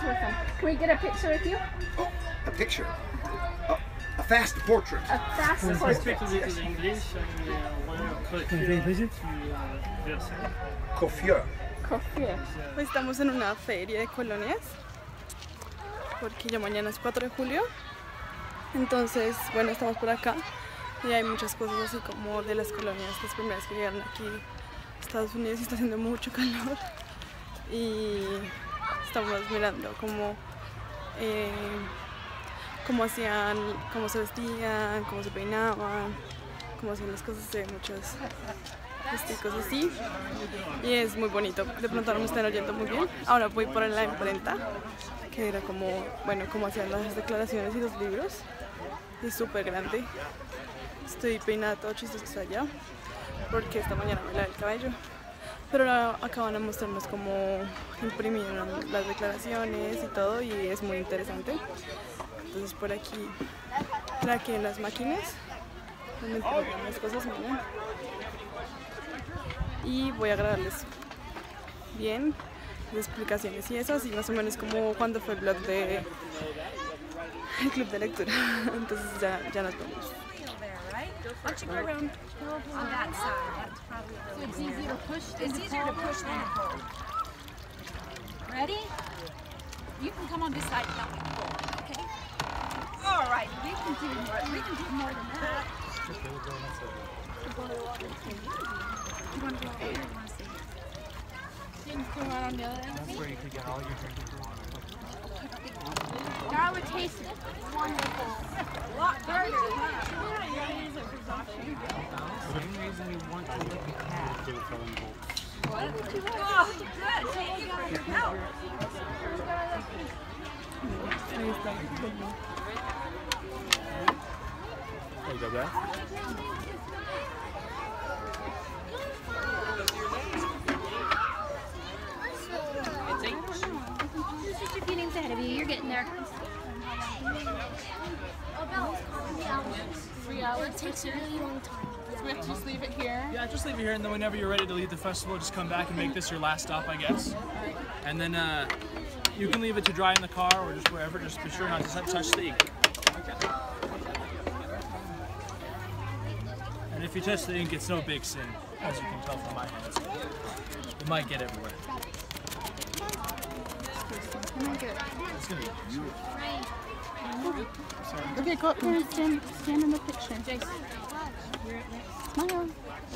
picture with them. Can we get a picture with you? Oh, a picture? Oh, a fast portrait. A fast portrait. Coiffure. Coiffure. Estamos en una feria de colonias porque ya mañana es 4 de julio. Entonces, bueno, estamos por acá y hay muchas cosas así como de las colonias, las primeras que llegaron aquí a Estados Unidos y está haciendo mucho calor. Y estamos mirando cómo hacían, cómo se vestían, cómo se peinaban, cómo hacían las cosas de muchos cosas así. Y es muy bonito. De pronto no me están oyendo muy bien. Ahora voy por la imprenta, que era como, bueno, cómo hacían las declaraciones y los libros. Es súper grande. Estoy peinada todo chistosa allá porque esta mañana me lavé el cabello. Pero ahora acaban de mostrarnos cómo imprimieron las declaraciones y todo, y es muy interesante. Entonces por aquí en las máquinas donde imprimen las cosas, miren. Y voy a grabarles bien las explicaciones y eso, así más o menos como cuando fue el blog de el club de lectura. Entonces ya nos vemos. Why don't you go around on that side? That's probably really it's easier to push. It's easier to push than to pull. Ready? You can come on this side and help me pull. Okay? All right. We can do more. We can do more than that. You want to go over here? You want to see? You can come out on the other end. That's where you could get all your drinking water. Now would taste it. It's wonderful. A lot better. The main reason you want to lick a cat is for them bolts. What? Oh, good. Thank you for your help. There you go, guys. Just a few names ahead of you. You're getting there. 3 hours. It takes a really long time. So we have to just leave it here? Yeah, just leave it here, and then whenever you're ready to leave the festival, just come back and make this your last stop, I guess. And then you can leave it to dry in the car or just wherever. Just be sure not to touch the ink. And if you touch the ink, it's no big sin, as you can tell from my hands. It might get everywhere. It's gonna be beautiful. Okay, go up there and stand in the picture. Jason. Smile.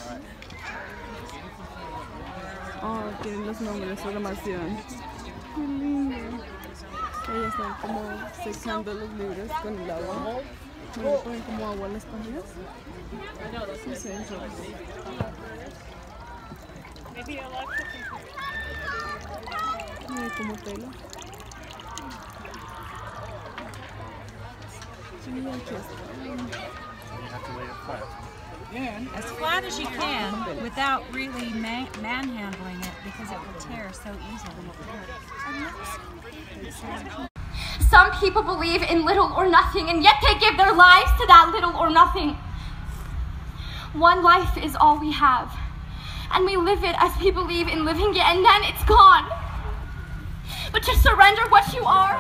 Oh, tienen los nombres, programación. Qué lindo. Ellas están como secando los libros con el agua. ¿No le ponen como agua a las páginas? No sé, eso. Mira como tela. As flat as you can without really manhandling it because it will tear so easily. Some people believe in little or nothing, and yet they give their lives to that little or nothing. One life is all we have, and we live it as we believe in living it, and then it's gone. But to surrender what you are,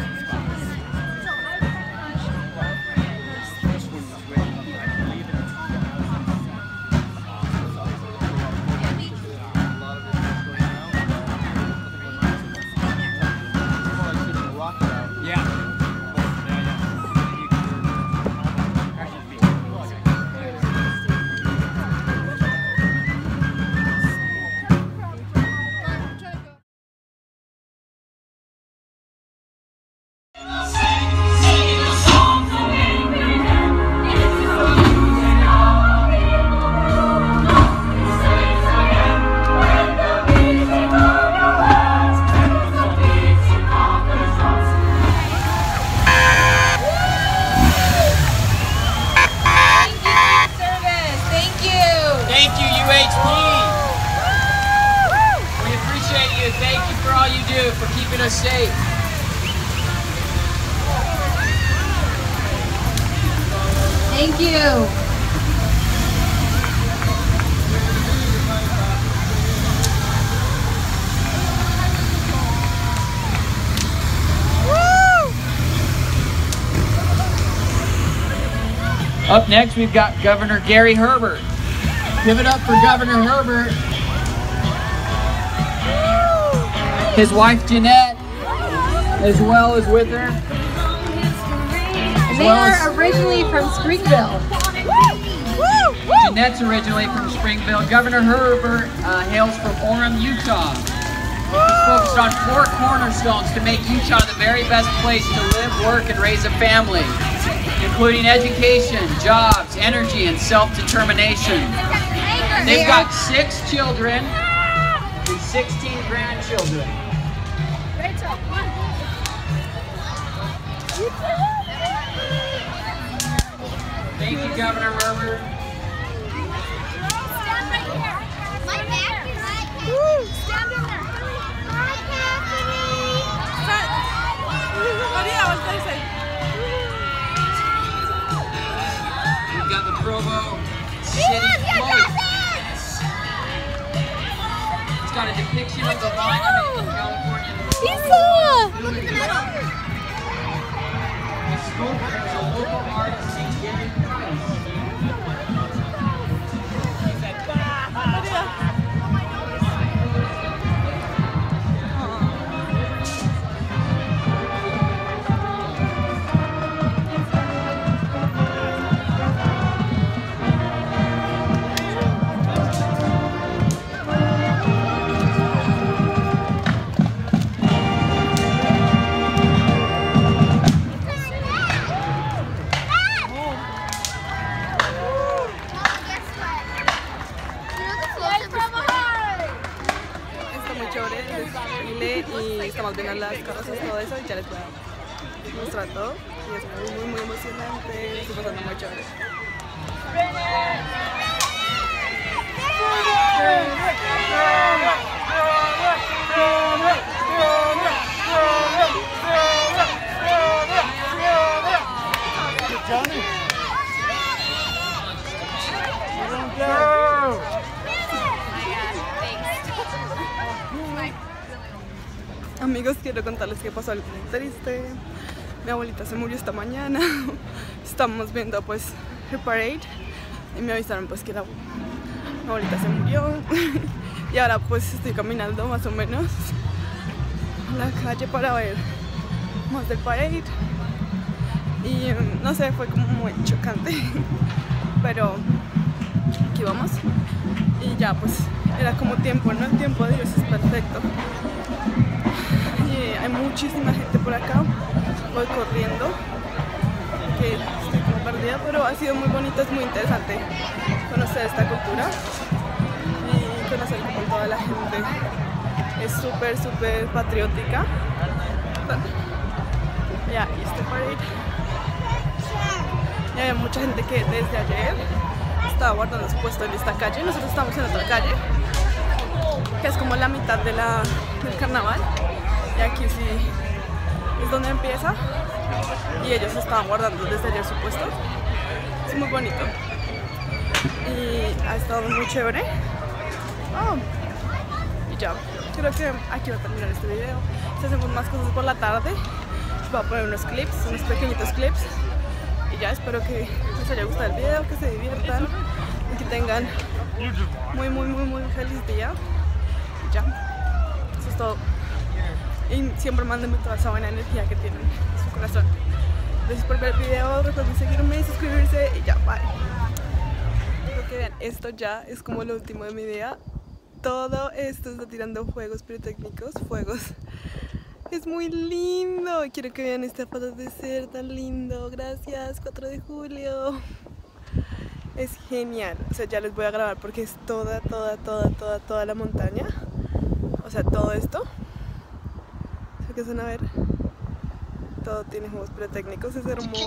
for keeping us safe. Thank you. Up next, we've got Governor Gary Herbert. Give it up for Governor Herbert. His wife Jeanette, as well as with her. They are originally from Springville. Jeanette's originally from Springville. Governor Herbert hails from Orem, Utah. He's focused on 4 cornerstones to make Utah the very best place to live, work, and raise a family, including education, jobs, energy, and self-determination. They've got 6 children and 16 grandchildren. Thank you, Governor Herbert. Stand right here. My back is right. Woo! Stand in there. Hi, Catherine. Maria, what's that say? We've got the Provo City float. It's got a depiction of the monument in California. Look at the medal. The sculptor is a local artist named Gary Price. Y estamos viendo las cosas, todo eso, y ya les voy a mostrar todo. Y es muy emocionante, estoy pasando muy chévere. Amigos, quiero contarles qué pasó algo muy triste. Mi abuelita se murió esta mañana. Estamos viendo pues el parade y me avisaron pues que mi abuelita se murió. Y ahora pues estoy caminando más o menos a la calle para ver más del parade. Y no sé, fue como muy chocante. Pero aquí vamos. Y ya pues era como tiempo, ¿no? El tiempo de Dios es perfecto. Hay muchísima gente por acá, voy corriendo porque estoy como perdida, pero ha sido muy bonito, es muy interesante conocer esta cultura y conocer como toda la gente es súper patriótica. Ya, y este parade, y hay mucha gente que desde ayer estaba guardando su puesto en esta calle. Nosotros estamos en otra calle que es como la mitad de del carnaval. Y aquí sí es donde empieza y ellos estaban guardando desde ayer su puesto. Es muy bonito y ha estado muy chévere. Y ya, creo que aquí va a terminar este video. Si hacemos más cosas por la tarde, voy a poner unos clips, unos pequeñitos clips. Y ya, espero que les haya gustado el video, que se diviertan y que tengan muy feliz día. Y ya, eso es todo. Y siempre mándenme toda esa buena energía que tienen en su corazón. Gracias por ver el video, recuerden seguirme y suscribirse y ya, bye. Quiero que vean, esto ya es como lo último de mi día. Todo esto está tirando fuegos pirotécnicos, Es muy lindo. Quiero que vean este atardecer tan lindo. Gracias, 4 de julio. Es genial. O sea, ya les voy a grabar porque es toda la montaña. O sea, todo esto. Que van a ver, todo tiene juegos pirotécnicos, es hermoso.